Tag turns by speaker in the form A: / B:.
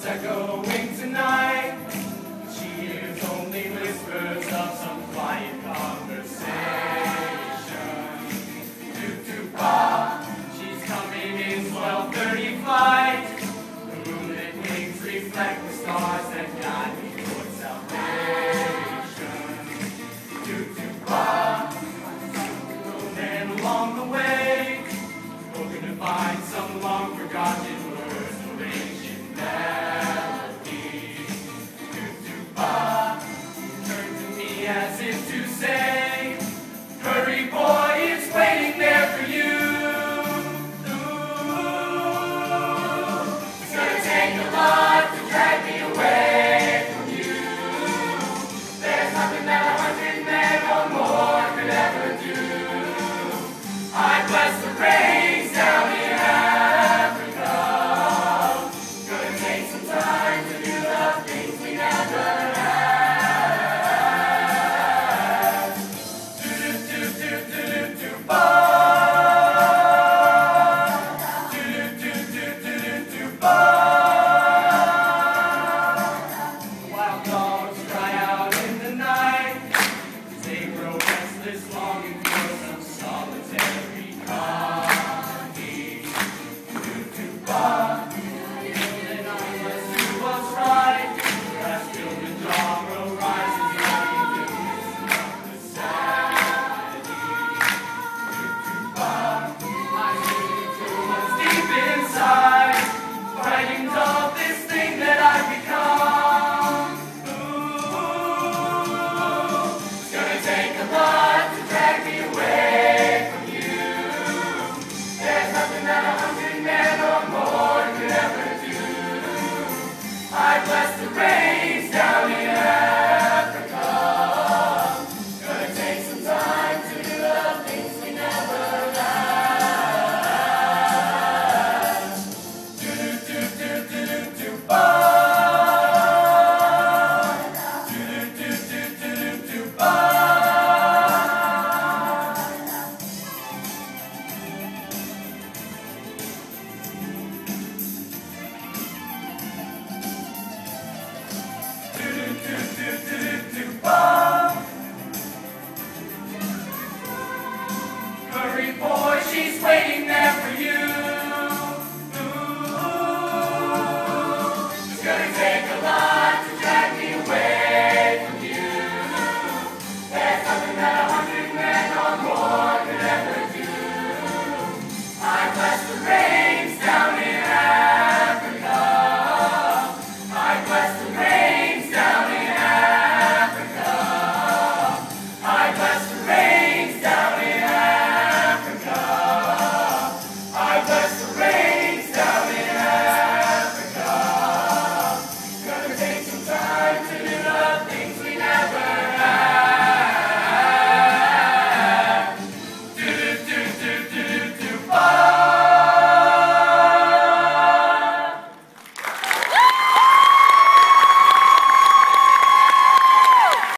A: echoing tonight. She hears only whispers of some quiet conversation. Doo-doo-ba, she's coming in 12:30 flight. The moonlit wings reflect the stars that guide me towards salvation. Doo-doo-ba, and along the way, hoping to find some long forgotten words of ancient melody. Doo-doo-ba, turn to me as if to say, hurry boy, it's waiting there for you. Ooh, it's gonna take a lot to drag me away from you. There's nothing that 100 men or more could ever do. I bless the rains down in Africa. Gonna take some time to do the things we never had. Do-do-do-do-do-do-ba. Do-do-do-do-do-do-ba. Wild dogs cry out in the night. They grow restless, longing for some solitary company. Doo-doo-ba. And I must do what's right. As children tomorrow rises, running to the sanity. Doo-doo-ba. I live to what's deep inside, frightened of this thing that I've become. Ooh, it's gonna take a lot to drag me away from you. There's nothing that 100 men or more could ever do. I bless the rain.